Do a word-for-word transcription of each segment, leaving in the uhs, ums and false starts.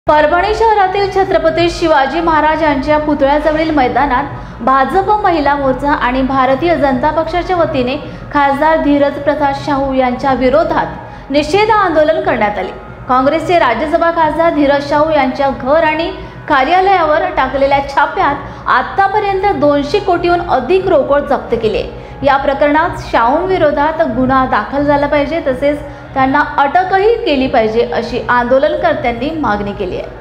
परभणी शहरातील छत्रपती शिवाजी महाराज यांच्या पुतळ्याजवळील मैदानात भाजप महिला मोर्चा आणि भारतीय जनता पक्षाच्या वतीने खासदार धीरज प्रसाद शाहू यांच्या विरोधात निषेध आंदोलन करण्यात आले। काँग्रेसचे राज्यसभा खासदार धीरज शाहू यांच्या घर आणि कार्यालयावर टाकलेल्या छाप्यात आतापर्यंत दोनशे कोटीहून अधिक रोकड जप्त केली आहे। या प्रकरणात शाहूंविरोधात गुन्हा दाखल झाला पाहिजे, तसेच त्यांना अटकही केली पाहिजे अशी आंदोलनकर्त्यांनी मागणी केली आहे।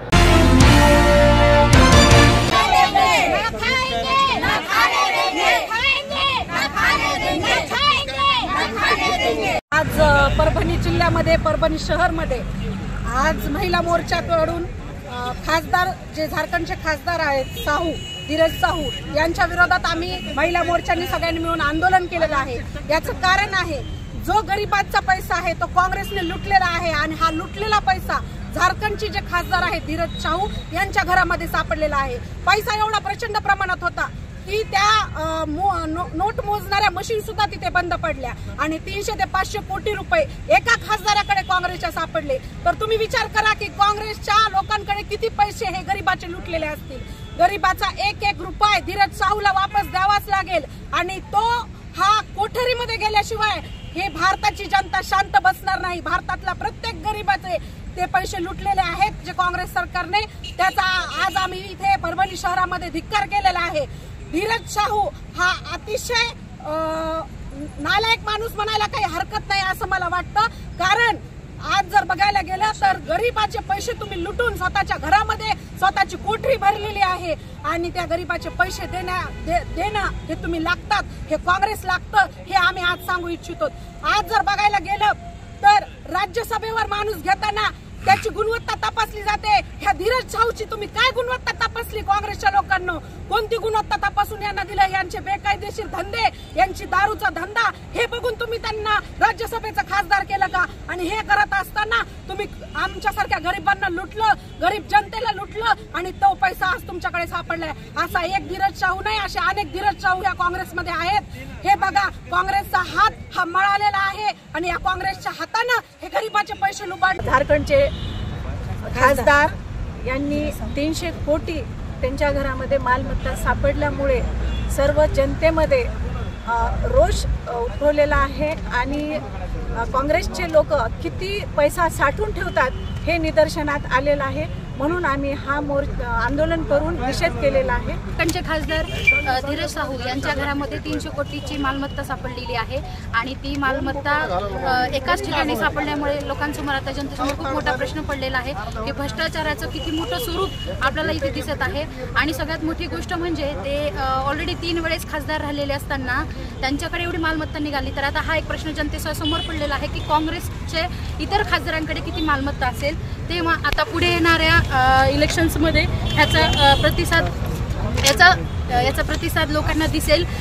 आज परभणी जिल्ह्यामध्ये परभणी शहरमध्ये आज महिला मोर्चाकडून खासदार जे झारखंडचे खासदार आहेत साहू धीरज साहू यांच्या विरोधात आम्ही महिला मोर्चांनी सगळ्यांनी मिळून आंदोलन केलेलं आहे। याचं कारण आहे, जो गरिबांचा पैसा आहे तो काँग्रेसने लुटलेला आहे आणि हा लुटलेला पैसा झारखंडचे जे खासदार आहेत धीरज शाहू यांच्या घरामध्ये सापडलेला आहे। पैसा एवढा प्रचंड प्रमाणात होता की त्या नोट मोजणाऱ्या मशीन सुद्धा तिथे बंद पडल्या आणि तीनशे ते पाचशे कोटी रुपये एका खासदाराकडे काँग्रेसच्या सापडले। तर तुम्ही विचार करा की काँग्रेसच्या लोकांकडे किती पैसे हे गरिबाचे लुटलेले असतील। गरिबाचा एक एक रुपया धीरज शाहूला वापस द्यावाच लागेल आणि तो हा कोठरीमध्ये गेल्याशिवाय हे भारताची जनता शांत बसणार नाही। भारतातला प्रत्येक गरिबाचे ते पैसे लुटलेले आहेत जे काँग्रेस सरकारने, त्याचा आज आम्ही इथे परभणी शहरामध्ये धिक्कार केलेला आहे। धीरज शाहू हा अतिशय नालायक माणूस म्हणायला काही हरकत नाही असं मला वाटतं, कारण आज जर बघायला गेलं तर गरिबाचे पैसे तुम्ही लुटून स्वतःच्या घरामध्ये स्वतःची कोठरी भरलेली आहे आणि त्या गरिबाचे पैसे देण्या दे, देणं हे तुम्ही लागतात, हे काँग्रेस लागतं, हे आम्ही आज सांगू इच्छितो। आज जर बघायला गेलं तर राज्यसभेवर माणूस घेताना त्याची गुणवत्ता तपासली जाते। ह्या धीरज शाहूची तुम्ही काय गुणवत्ता तपासली काँग्रेसच्या लोकांना? कोणती गुणवत्ता तपासून यांना दिलं? यांचे बेकायदेशीर धंदे, यांची दारूचा धंदा हे बघून तुम्ही त्यांना राज्यसभेचा खासदार केलं का? आणि हे करत असताना तुम्ही आमच्यासारख्या गरिबांना लुटलं, गरीब जनतेला लुटलं आणि तो पैसा आज तुमच्याकडे सापडलाय। असा एक धीरज शाहू नाही, असे अनेक धीरज शाहू या काँग्रेसमध्ये आहेत। हे बघा, काँग्रेसचा हात हा मळालेला आहे आणि या काँग्रेसच्या हातानं हे गरिबाचे पैसे लुबाड। झारखंडचे खासदार यांनी तीनशे कोटी त्यांच्या घरामध्ये मालमत्ता सापडल्यामुळे सर्व जनतेमध्ये रोष उठवलेला आहे आणि काँग्रेसचे लोक किती पैसा साठवून ठेवतात हे निदर्शनात आलेलं आहे। म्हणून आम्ही हा मोर आंदोलन करून निषेध केलेला आहे। त्यांचे खासदार धीरज शाहू यांच्या घरामध्ये तीनशे कोटीची मालमत्ता सापडलेली आहे आणि ती मालमत्ता एकाच ठिकाणी सापडल्यामुळे लोकांसमोर आता जनतेसमोर खूप मोठा प्रश्न पडलेला आहे की भ्रष्टाचाराचं किती मोठं स्वरूप आपल्याला इथे दिसत आहे। आणि सगळ्यात मोठी गोष्ट म्हणजे ते ऑलरेडी तीन वेळेस खासदार राहिलेले असताना त्यांच्याकडे एवढी मालमत्ता निघाली, तर आता हा एक प्रश्न जनतेसमोर पडलेला आहे की काँग्रेसचे इतर खासदारांकडे किती मालमत्ता असेल। ते आता पुढे येणाऱ्या इलेक्शन्समध्ये ह्याचा प्रतिसाद याचा याचा प्रतिसाद लोकांना दिसेल।